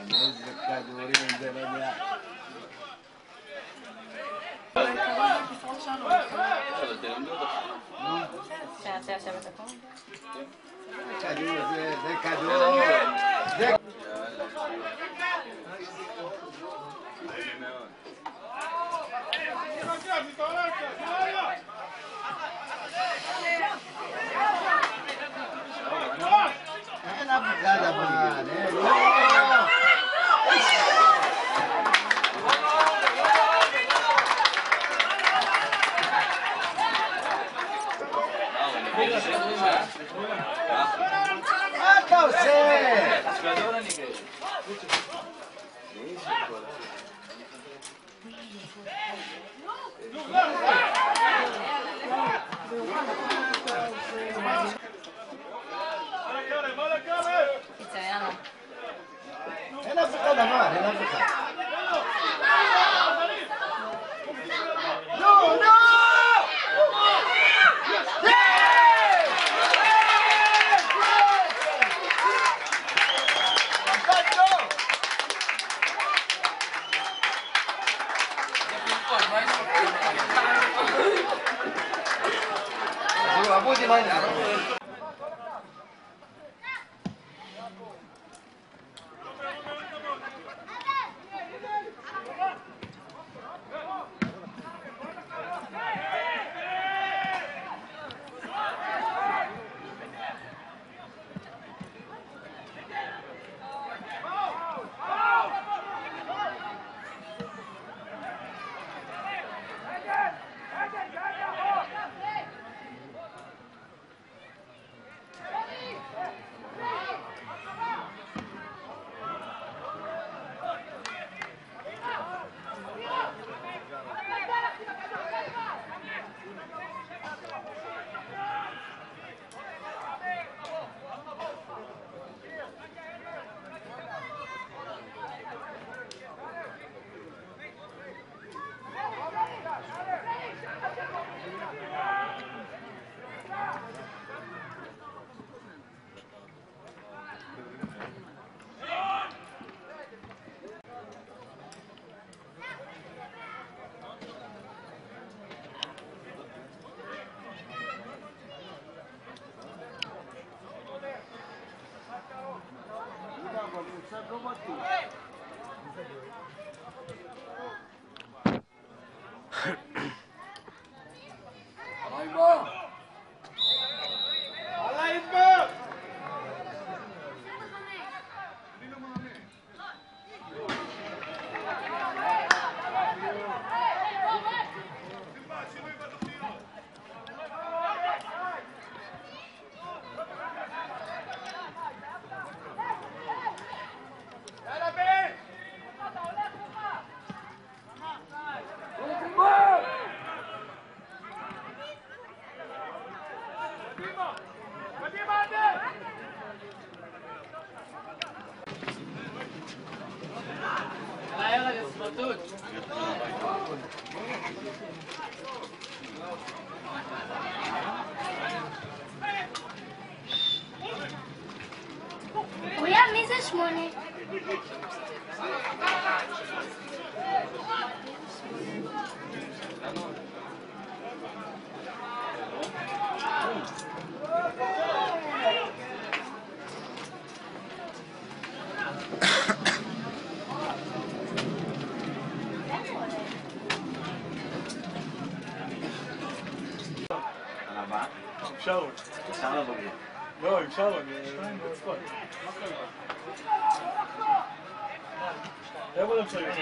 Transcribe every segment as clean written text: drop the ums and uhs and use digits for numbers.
איזה כדורים זה לא יודע. כדור זה כדור. אין אף אחד אבל, מה אתה עושה? אין אף אחד אבל, אין אף אחד. נו, נו! אבודי, מה הנה? מי זה 8? אפשר לבוא. לא, אפשר, אני מצפות. איפה לא צריך?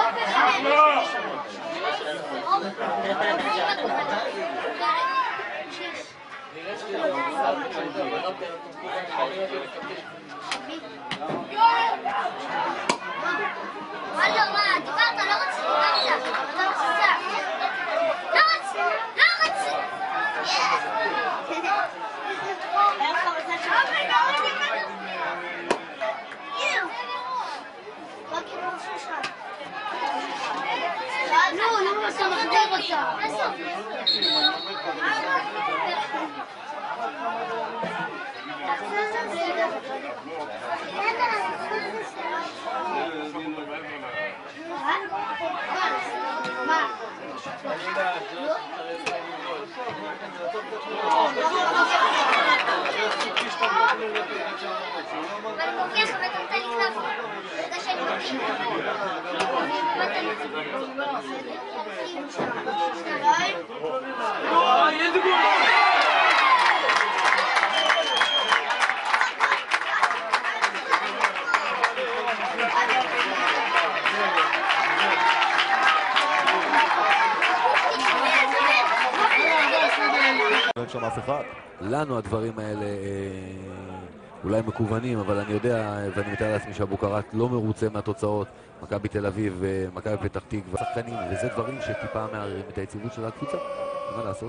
אין שם אף אחד. לנו הדברים האלה אולי מקוונים, אבל אני יודע ואני מתאר לעצמי שאבו קריאת לא מרוצה מהתוצאות. מכבי תל אביב ומכבי פתח תקווה שחקנים, וזה דברים שטיפה מערערים את היציבות של הקבוצה. מה לעשות?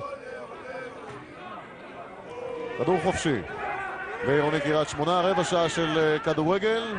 כדור חופשי לעירוני קריית שמונה, רבע שעה של כדורגל.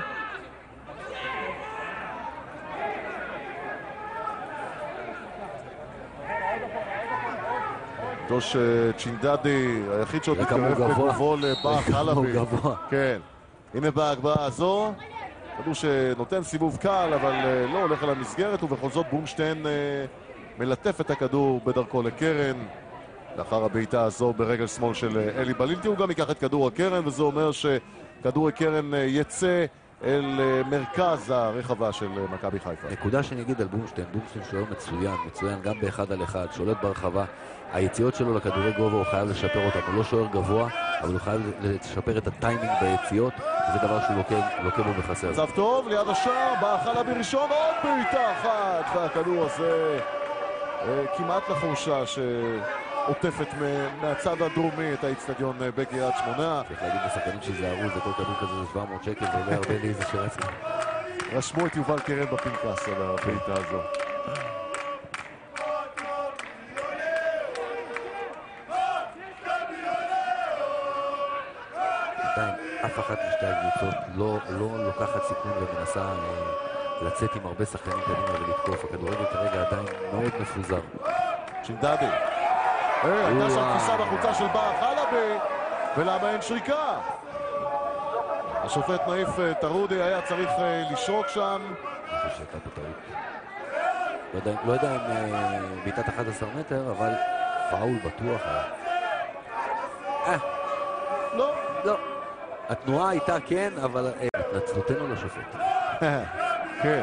ג'וש צ'ינדדי, היחיד שעוד מתקרב בגובו לבאק חלבי. כן. הנה בהגבהה הזו, כדור שנותן סיבוב קל, אבל לא הולך על המסגרת, ובכל זאת בורנשטיין מלטף את הכדור בדרכו לקרן. לאחר הבעיטה הזו ברגל שמאל של אלי בלילטי, הוא גם ייקח את כדור הקרן, וזה אומר שכדור הקרן יצא אל מרכז הרחבה של מכבי חיפה. נקודה שאני אגיד על בורנשטיין, בורנשטיין שוער מצוין גם באחד על אחד, שולט ברחבה. היציאות שלו לכדורי גובה הוא חייב לשפר אותם, הוא לא שוער גבוה, אבל הוא חייב לשפר את הטיימינג ביציאות, וזה דבר שהוא לוקה בו בחסר. מצב טוב, ליד השער, בא חלבי ראשון, עוד בעיטה אחת, והכדור הזה כמעט לחורשה שעוטפת מהצד הדרומי את האצטדיון בקריית שמונה. צריך להגיד לשחקנים שיזהרו, זה כל כדור כזה זה 700 שקל, זה עולה הרבה לאיזה שרצה. רשמו את יובל קרן בפנקס על הבעיטה הזו. אף אחת משתי הקבוצות לא לוקחת סיכון ומנסה לצאת עם הרבה שחקנים קדימה ולתקוף. הכדורגל כרגע עדיין מאוד מפוזר. צ'ינדדי. הייתה שם תפיסה בחוצה של באר חלבי, ולמה אין שריקה? השופט נאיף טרודי היה צריך לשרוק שם. אני חושב שהייתה פה טעות. לא יודע אם בעיטת 11 מטר, אבל פאול בטוח היה. לא. התנועה הייתה כן, אבל התנצלותנו לשופט. כן.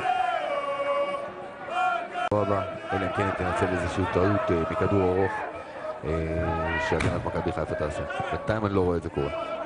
הבא, אלא אם כן תנצל איזושהי טעות מכדור ארוך שהגנת מכבי חיפה תעשה. בינתיים אני לא רואה את זה קורה.